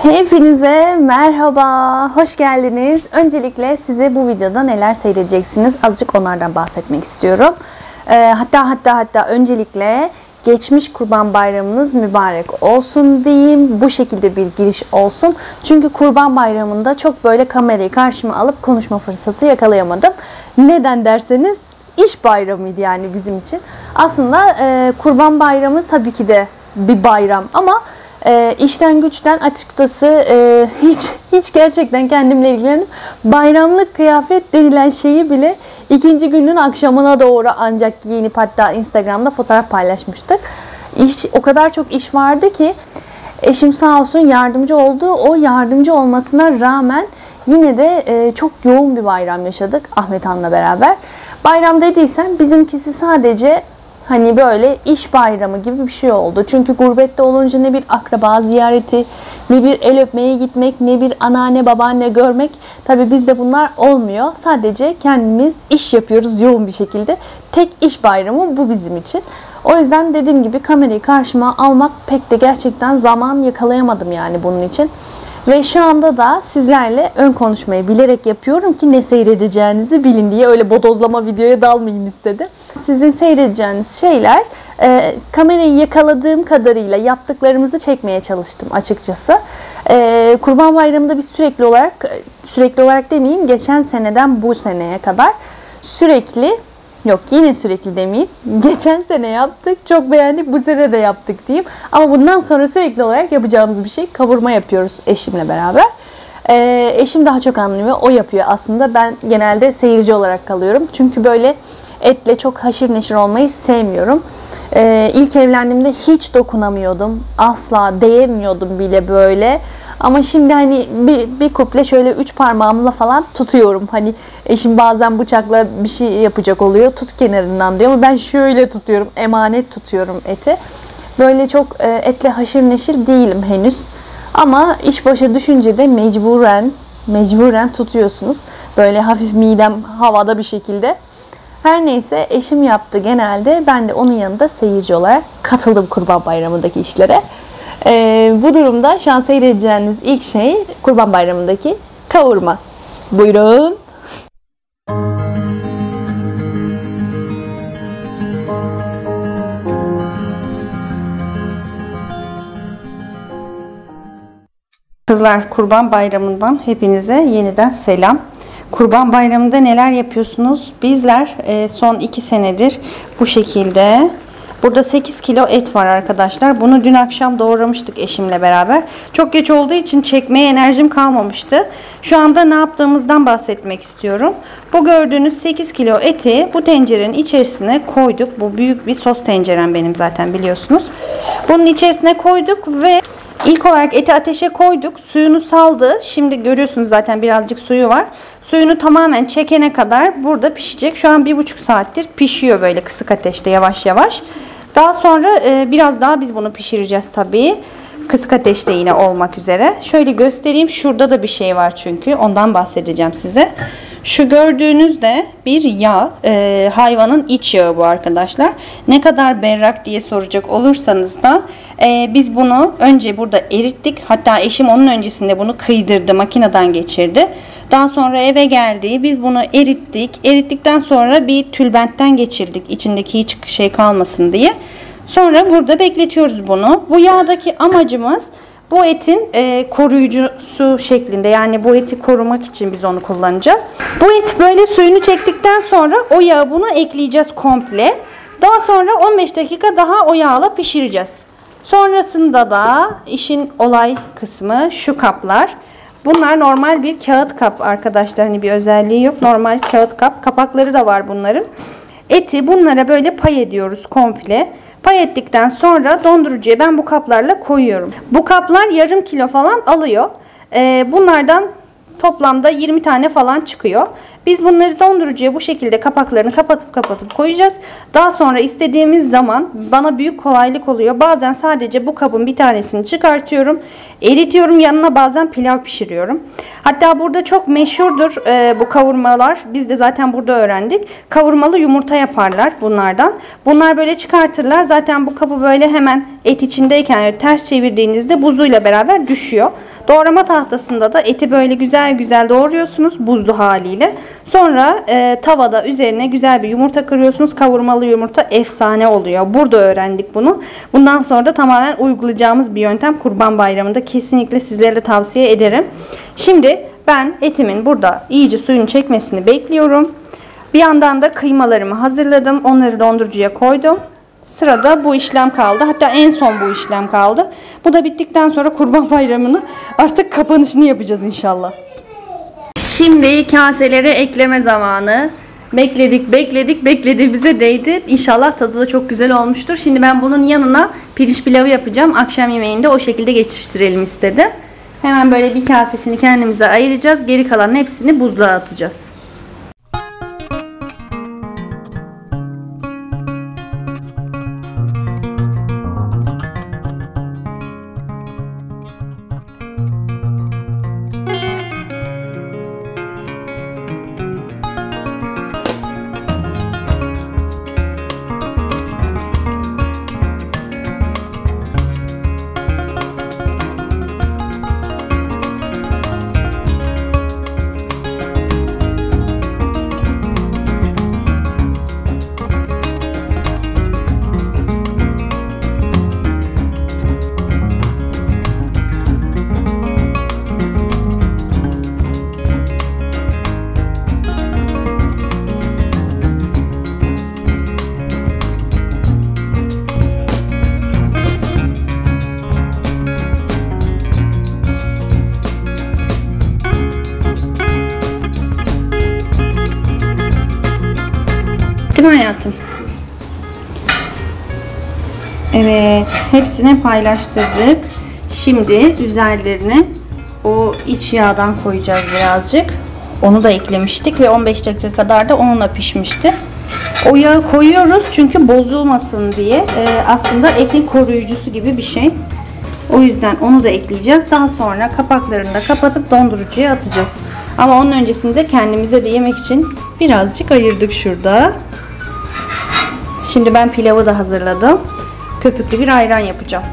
Hepinize merhaba, hoş geldiniz. Öncelikle size bu videoda neler seyredeceksiniz azıcık onlardan bahsetmek istiyorum. Hatta öncelikle geçmiş Kurban Bayramınız mübarek olsun diyeyim. Bu şekilde bir giriş olsun. Çünkü Kurban Bayramı'nda çok böyle kamerayı karşıma alıp konuşma fırsatı yakalayamadım. Neden derseniz iş bayramıydı yani bizim için. Aslında Kurban Bayramı tabii ki de bir bayram ama işten güçten açıkçası hiç gerçekten kendimle ilgilenip bayramlık kıyafet denilen şeyi bile ikinci günün akşamına doğru ancak giyinip hatta Instagram'da fotoğraf paylaşmıştık. O kadar çok iş vardı ki eşim sağ olsun yardımcı oldu. O yardımcı olmasına rağmen yine de çok yoğun bir bayram yaşadık Ahmet Han'la beraber. Bayram dediysem bizimkisi sadece hani böyle iş bayramı gibi bir şey oldu. Çünkü gurbette olunca ne bir akraba ziyareti, ne bir el öpmeye gitmek, ne bir anneanne babaanne görmek. Tabii bizde bunlar olmuyor. Sadece kendimiz iş yapıyoruz yoğun bir şekilde. Tek iş bayramı bu bizim için. O yüzden dediğim gibi kamerayı karşıma almak pek de gerçekten zaman yakalayamadım yani bunun için. Ve şu anda da sizlerle ön konuşmayı bilerek yapıyorum ki ne seyredeceğinizi bilin diye, öyle bodozlama videoya dalmayayım istedim. Sizin seyredeceğiniz şeyler kamerayı yakaladığım kadarıyla yaptıklarımızı çekmeye çalıştım açıkçası. Kurban Bayramı'nda biz sürekli olarak demeyeyim, geçen seneden bu seneye kadar yine sürekli demeyeyim. Geçen sene yaptık. Çok beğendik. Bu sene de yaptık diyeyim. Ama bundan sonra sürekli olarak yapacağımız bir şey. Kavurma yapıyoruz eşimle beraber. Eşim daha çok anlıyor. O yapıyor aslında. Ben genelde seyirci olarak kalıyorum. Çünkü böyle etle çok haşır neşir olmayı sevmiyorum. İlk evlendiğimde hiç dokunamıyordum. Asla değemiyordum bile böyle. Ama şimdi hani bir kuple şöyle 3 parmağımla falan tutuyorum. Hani eşim bazen bıçakla bir şey yapacak oluyor. Tut kenarından diyor ama ben şöyle tutuyorum. Emanet tutuyorum eti. Böyle çok etle haşır neşir değilim henüz. Ama iş başa düşünce de mecburen tutuyorsunuz. Böyle hafif midem havada bir şekilde. Her neyse eşim yaptı genelde. Ben de onun yanında seyirci olarak katıldım Kurban Bayramı'ndaki işlere. Bu durumda şu an seyredeceğiniz ilk şey Kurban Bayramı'ndaki kavurma. Buyurun. Kızlar, Kurban Bayramı'ndan hepinize yeniden selam. Kurban Bayramı'nda neler yapıyorsunuz? Bizler son 2 senedir bu şekilde. Burada 8 kilo et var arkadaşlar. Bunu dün akşam doğramıştık eşimle beraber. Çok geç olduğu için çekmeye enerjim kalmamıştı. Şu anda ne yaptığımızdan bahsetmek istiyorum. Bu gördüğünüz 8 kilo eti bu tencerenin içerisine koyduk. Bu büyük bir sos tencerem benim zaten biliyorsunuz. Bunun içerisine koyduk ve ilk olarak eti ateşe koyduk. Suyunu saldı. Şimdi görüyorsunuz zaten birazcık suyu var. Suyunu tamamen çekene kadar burada pişecek. Şu an 1,5 saattir pişiyor böyle kısık ateşte yavaş yavaş. Daha sonra biraz daha biz bunu pişireceğiz tabii. Kısık ateşte yine olmak üzere. Şöyle göstereyim. Şurada da bir şey var çünkü. Ondan bahsedeceğim size. Şu gördüğünüz de bir yağ. Hayvanın iç yağı bu arkadaşlar. Ne kadar berrak diye soracak olursanız da biz bunu önce burada erittik. Hatta eşim onun öncesinde bunu kıydırdı. Makineden geçirdi. Daha sonra eve geldi. Biz bunu erittik. Erittikten sonra bir tülbentten geçirdik. İçindeki hiç şey kalmasın diye. Sonra burada bekletiyoruz bunu. Bu yağdaki amacımız bu etin koruyucusu şeklinde. Yani bu eti korumak için biz onu kullanacağız. Bu et böyle suyunu çektikten sonra o yağı buna ekleyeceğiz komple. Daha sonra 15 dakika daha o yağla pişireceğiz. Sonrasında da işin olay kısmı şu kaplar. Bunlar normal bir kağıt kap arkadaşlar. Hani bir özelliği yok. Normal kağıt kap. Kapakları da var bunların. Eti bunlara böyle pay ediyoruz komple. Pay ettikten sonra dondurucuya ben bu kaplarla koyuyorum. Bu kaplar yarım kilo falan alıyor. Bunlardan toplamda 20 tane falan çıkıyor. Biz bunları dondurucuya bu şekilde kapaklarını kapatıp koyacağız. Daha sonra istediğimiz zaman bana büyük kolaylık oluyor. Bazen sadece bu kabın bir tanesini çıkartıyorum. Eritiyorum, yanına bazen pilav pişiriyorum. Hatta burada çok meşhurdur bu kavurmalar. Biz de zaten burada öğrendik. Kavurmalı yumurta yaparlar bunlardan. Bunlar böyle çıkartırlar. Zaten bu kabı böyle hemen et içindeyken ters çevirdiğinizde buzuyla beraber düşüyor. Doğrama tahtasında da eti böyle güzel güzel doğruyorsunuz buzlu haliyle. Sonra tavada üzerine güzel bir yumurta kırıyorsunuz. Kavurmalı yumurta efsane oluyor. Burada öğrendik bunu. Bundan sonra da tamamen uygulayacağımız bir yöntem. Kurban Bayramı'nda kesinlikle sizlere de tavsiye ederim. Şimdi ben etimin burada iyice suyunu çekmesini bekliyorum. Bir yandan da kıymalarımı hazırladım. Onları dondurucuya koydum. Sırada bu işlem kaldı. Hatta en son bu işlem kaldı. Bu da bittikten sonra Kurban Bayramı'nı artık kapanışını yapacağız inşallah. Şimdi kaselere ekleme zamanı. Bekledik beklediğimize değdi. İnşallah tadı da çok güzel olmuştur. Şimdi ben bunun yanına pirinç pilavı yapacağım. Akşam yemeğinde o şekilde geçiştirelim istedim. Hemen böyle bir kasesini kendimize ayıracağız. Geri kalan hepsini buzluğa atacağız. Değil mi hayatım? Evet, hepsini paylaştırdık. Şimdi üzerlerine o iç yağdan koyacağız birazcık. Onu da eklemiştik ve 15 dakika kadar da onunla pişmişti. O yağı koyuyoruz çünkü bozulmasın diye. Aslında etin koruyucusu gibi bir şey. O yüzden onu da ekleyeceğiz. Daha sonra kapaklarını da kapatıp dondurucuya atacağız. Ama onun öncesinde kendimize de yemek için birazcık ayırdık şurada. Şimdi ben pilavı da hazırladım. Köpüklü bir ayran yapacağım.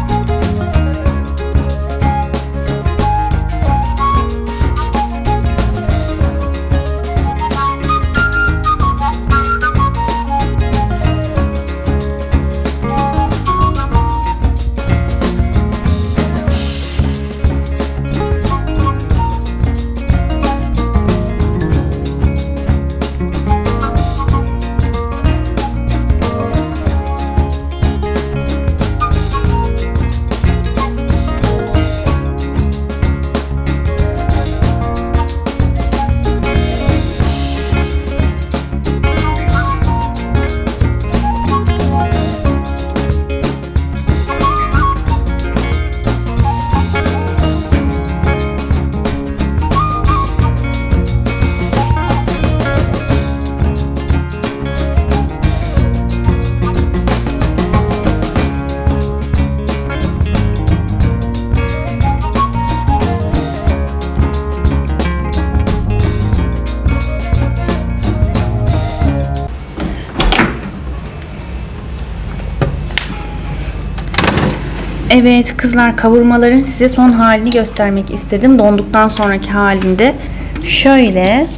Evet kızlar, kavurmaların size son halini göstermek istedim. Donduktan sonraki halinde şöyle,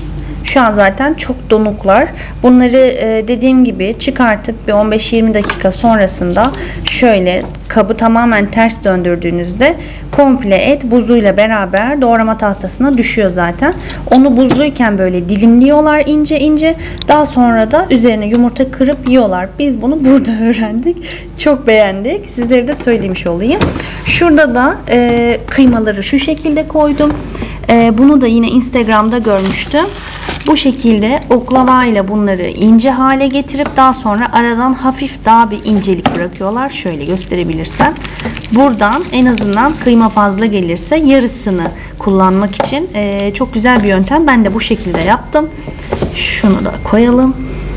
şu an zaten çok donuklar. Bunları dediğim gibi çıkartıp bir 15-20 dakika sonrasında şöyle kabı tamamen ters döndürdüğünüzde komple et buzuyla beraber doğrama tahtasına düşüyor zaten. Onu buzluyken böyle dilimliyorlar ince ince. Daha sonra da üzerine yumurta kırıp yiyorlar. Biz bunu burada öğrendik. Çok beğendik. Sizlere de söylemiş olayım. Şurada da kıymaları şu şekilde koydum. Bunu da yine Instagram'da görmüştüm. Bu şekilde oklava ile bunları ince hale getirip daha sonra aradan hafif daha bir incelik bırakıyorlar. Şöyle gösterebilirsem. Buradan en azından kıyma fazla gelirse yarısını kullanmak için çok güzel bir yöntem. Ben de bu şekilde yaptım. Şunu da koyalım.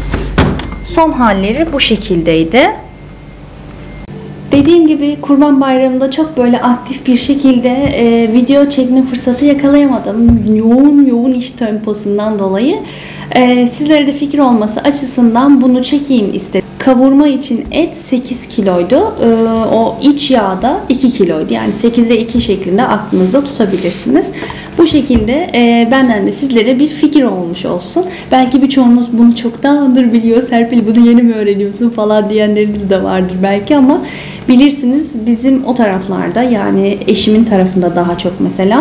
Son halleri bu şekildeydi. Dediğim gibi Kurban Bayramı'nda çok böyle aktif bir şekilde video çekme fırsatı yakalayamadım. Yoğun iş temposundan dolayı. Sizlere de fikir olması açısından bunu çekeyim istedim. Kavurma için et 8 kiloydu. O iç yağda 2 kiloydu. Yani 8'e 2 şeklinde aklınızda tutabilirsiniz. Bu şekilde benden de sizlere bir fikir olmuş olsun. Belki birçoğunuz bunu çoktandır biliyor. Serpil bunu yeni mi öğreniyorsun falan diyenleriniz de vardır belki ama bilirsiniz bizim o taraflarda, yani eşimin tarafında daha çok mesela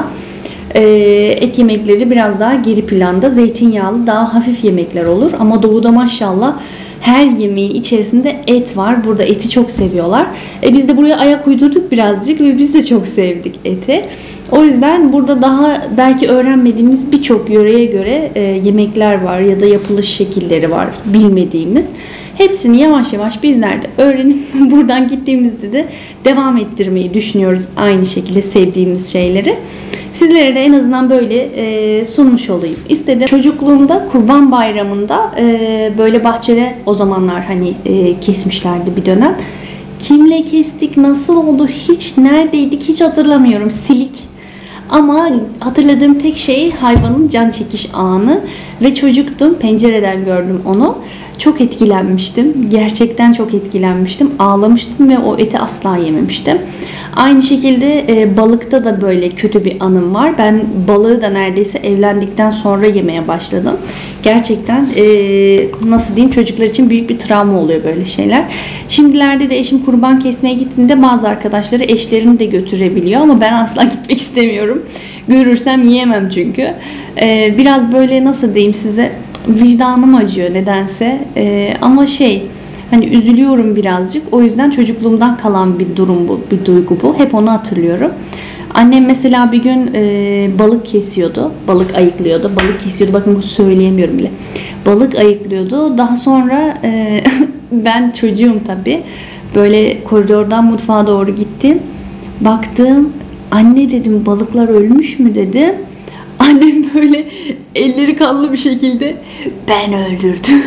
et yemekleri biraz daha geri planda, zeytinyağlı daha hafif yemekler olur. Ama doğuda maşallah her yemeğin içerisinde et var. Burada eti çok seviyorlar. Biz de buraya ayak uydurduk birazcık ve biz de çok sevdik eti. O yüzden burada daha belki öğrenmediğimiz birçok yöreye göre yemekler var ya da yapılış şekilleri var bilmediğimiz. Hepsini yavaş yavaş bizler de öğrenip buradan gittiğimizde de devam ettirmeyi düşünüyoruz aynı şekilde sevdiğimiz şeyleri. Sizlere de en azından böyle sunmuş olayım istedim. Çocukluğumda Kurban Bayramı'nda böyle bahçede o zamanlar hani kesmişlerdi bir dönem. Kimle kestik, nasıl oldu, hiç neredeydik hiç hatırlamıyorum. Silik. Ama hatırladığım tek şey hayvanın can çekiş anı ve çocuktum. Pencereden gördüm onu. Çok etkilenmiştim. Gerçekten çok etkilenmiştim. Ağlamıştım ve o eti asla yememiştim. Aynı şekilde balıkta da böyle kötü bir anım var. Ben balığı da neredeyse evlendikten sonra yemeye başladım. Gerçekten nasıl diyeyim, çocuklar için büyük bir travma oluyor böyle şeyler. Şimdilerde de eşim kurban kesmeye gittiğinde bazı arkadaşları eşlerini de götürebiliyor ama ben asla gitmek istemiyorum. Görürsem yiyemem çünkü. Biraz böyle nasıl diyeyim size, vicdanım acıyor nedense. Ama hani üzülüyorum birazcık. O yüzden çocukluğumdan kalan bir durum bu, bir duygu bu. Hep onu hatırlıyorum. Annem mesela bir gün balık kesiyordu. Balık ayıklıyordu. Balık kesiyordu. Bakın bu söyleyemiyorum bile. Balık ayıklıyordu. Daha sonra ben çocuğum tabii. Böyle koridordan mutfağa doğru gittim. Baktım. Anne dedim, balıklar ölmüş mü dedim. Annem böyle elleri kanlı bir şekilde ben öldürdüm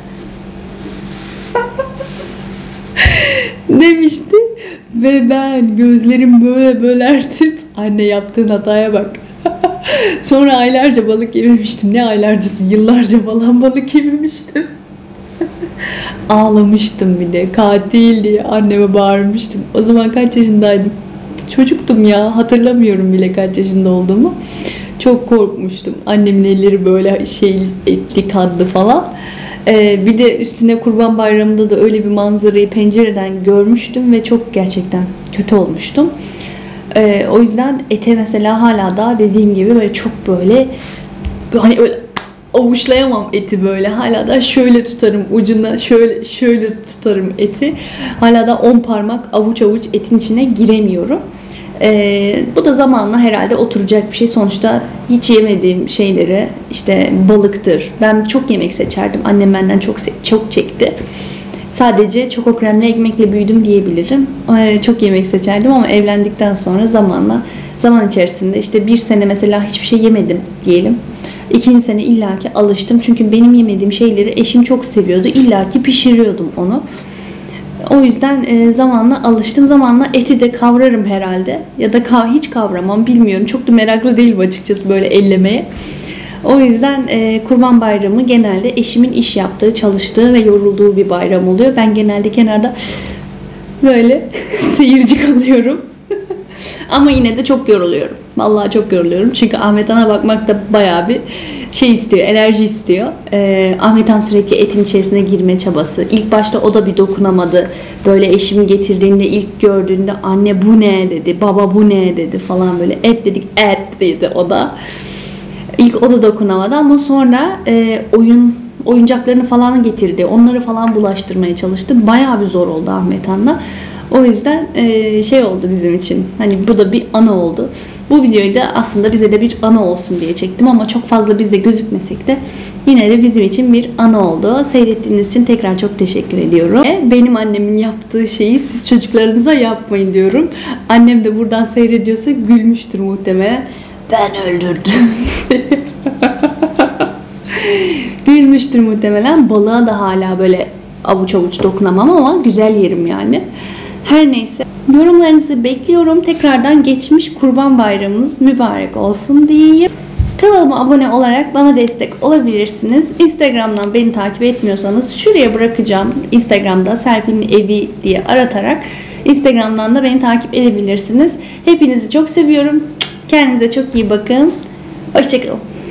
demişti ve ben gözlerim böyle bölertip anne yaptığın hataya bak. Sonra aylarca balık yememiştim. Ne aylarcası, yıllarca falan balık yememiştim. Ağlamıştım bir de, katil diye anneme bağırmıştım. O zaman kaç yaşındaydım? Çocuktum ya, hatırlamıyorum bile kaç yaşında olduğumu. Çok korkmuştum. Annemin elleri böyle etli kanlı falan. Bir de üstüne Kurban Bayramı'nda da öyle bir manzarayı pencereden görmüştüm ve çok gerçekten kötü olmuştum. O yüzden ete mesela hala da dediğim gibi böyle çok böyle hani öyle avuçlayamam eti böyle. Hala da şöyle tutarım ucuna, şöyle tutarım eti. Hala da 10 parmak avuç avuç etin içine giremiyorum. Bu da zamanla herhalde oturacak bir şey. Sonuçta hiç yemediğim şeyleri, işte balıktır. Ben çok yemek seçerdim. Annem benden çok çekti. Sadece çoko kremli ekmekle büyüdüm diyebilirim. Çok yemek seçerdim ama evlendikten sonra zaman içerisinde işte bir sene mesela hiçbir şey yemedim diyelim. İkinci sene illaki alıştım. Çünkü benim yemediğim şeyleri eşim çok seviyordu. İllaki pişiriyordum onu. O yüzden zamanla alıştım. Zamanla eti de kavrarım herhalde. Ya da hiç kavramam, bilmiyorum. Çok da meraklı değilim açıkçası böyle ellemeye. O yüzden Kurban Bayramı genelde eşimin iş yaptığı, çalıştığı ve yorulduğu bir bayram oluyor. Ben genelde kenarda böyle seyirci kalıyorum. Ama yine de çok yoruluyorum. Vallahi çok yoruluyorum. Çünkü Ahmet Han'a bakmak da bayağı bir istiyor, enerji istiyor. Ahmet Han sürekli etin içerisine girme çabası. İlk başta o da bir dokunamadı. Böyle eşimi getirdiğinde, ilk gördüğünde anne bu ne dedi, baba bu ne dedi falan böyle. Et dedik, et dedi o da. İlk o da dokunamadı ama sonra oyuncaklarını falan getirdi. Onları falan bulaştırmaya çalıştı. Bayağı bir zor oldu Ahmet Han'la. O yüzden oldu bizim için. Hani bu da bir anı oldu. Bu videoyu da aslında bize de bir anı olsun diye çektim ama çok fazla bizde gözükmesek de yine de bizim için bir anı oldu. Seyrettiğiniz için tekrar çok teşekkür ediyorum. Benim annemin yaptığı şeyi siz çocuklarınıza yapmayın diyorum. Annem de buradan seyrediyorsa gülmüştür muhtemelen. Ben öldürdüm. Gülmüştür muhtemelen. Balığa da hala böyle avuç avuç dokunamam ama güzel yerim yani. Her neyse. Yorumlarınızı bekliyorum. Tekrardan geçmiş Kurban Bayramınız mübarek olsun diyeyim. Kanalıma abone olarak bana destek olabilirsiniz. Instagram'dan beni takip etmiyorsanız şuraya bırakacağım. Instagram'da Serpil'in evi diye aratarak Instagram'dan da beni takip edebilirsiniz. Hepinizi çok seviyorum. Kendinize çok iyi bakın. Hoşçakalın.